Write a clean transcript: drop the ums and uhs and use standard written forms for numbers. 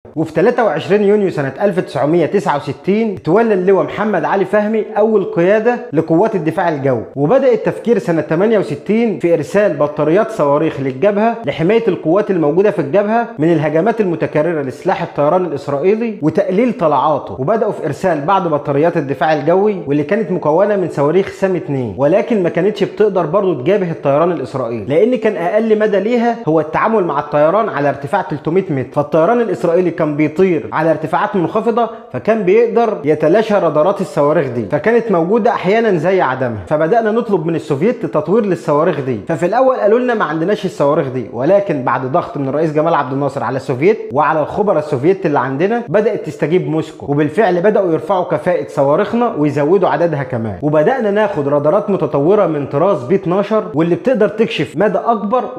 وفي 23 يونيو سنة 1969 تولى اللواء محمد علي فهمي أول قيادة لقوات الدفاع الجوي، وبدأ التفكير سنة 68 في إرسال بطاريات صواريخ للجبهة لحماية القوات الموجودة في الجبهة من الهجمات المتكررة لسلاح الطيران الإسرائيلي وتقليل طلعاته. وبدأوا في إرسال بعض بطاريات الدفاع الجوي واللي كانت مكونة من صواريخ سام 2، ولكن ما كانتش بتقدر برضه تجابه الطيران الإسرائيلي، لأن كان أقل مدى ليها هو التعامل مع الطيران على ارتفاع 300 متر، فالطيران الإسرائيلي كان بيطير على ارتفاعات منخفضة، فكان بيقدر يتلاشى رادارات الصواريخ دي، فكانت موجودة أحيانا زي عدمها. فبدأنا نطلب من السوفييت تطوير للصواريخ دي. ففي الأول قالوا لنا ما عندناش الصواريخ دي، ولكن بعد ضغط من الرئيس جمال عبد الناصر على السوفييت وعلى الخبراء السوفييت اللي عندنا بدأت تستجيب موسكو، وبالفعل بدأوا يرفعوا كفاءة صواريخنا ويزودوا عددها كمان، وبدأنا ناخد رادارات متطورة من طراز بي 12 واللي بتقدر تكشف مدى أكبر